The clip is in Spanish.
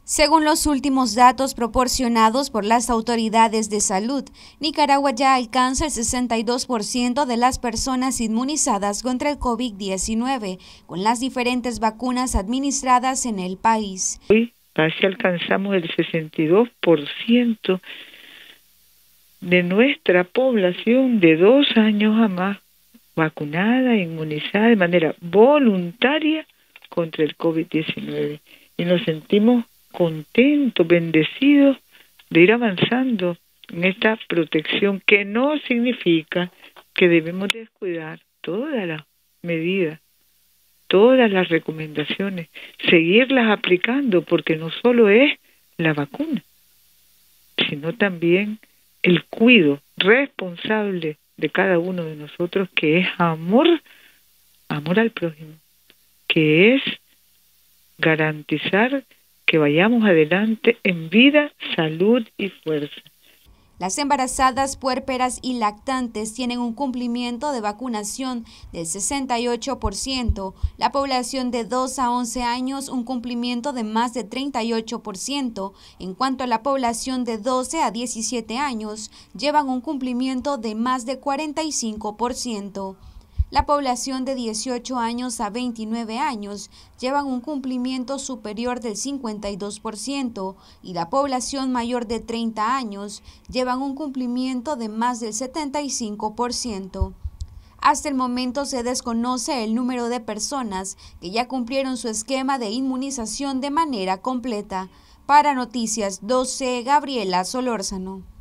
Según los últimos datos proporcionados por las autoridades de salud, Nicaragua ya alcanza el 62% de las personas inmunizadas contra el COVID-19, con las diferentes vacunas administradas en el país. Hoy casi alcanzamos el 62% de nuestra población de 2 años a más vacunada, inmunizada de manera voluntaria contra el COVID-19. Y nos sentimos contentos, bendecidos de ir avanzando en esta protección, que no significa que debemos descuidar todas las medidas, todas las recomendaciones, seguirlas aplicando, porque no solo es la vacuna, sino también el cuidado responsable de cada uno de nosotros, que es amor al prójimo, que es garantizar que vayamos adelante en vida, salud y fuerza. Las embarazadas, puérperas y lactantes tienen un cumplimiento de vacunación del 68%, la población de 2 a 11 años un cumplimiento de más de 38%, en cuanto a la población de 12 a 17 años llevan un cumplimiento de más de 45%. La población de 18 años a 29 años llevan un cumplimiento superior del 52% y la población mayor de 30 años llevan un cumplimiento de más del 75%. Hasta el momento se desconoce el número de personas que ya cumplieron su esquema de inmunización de manera completa. Para Noticias 12, Gabriela Solórzano.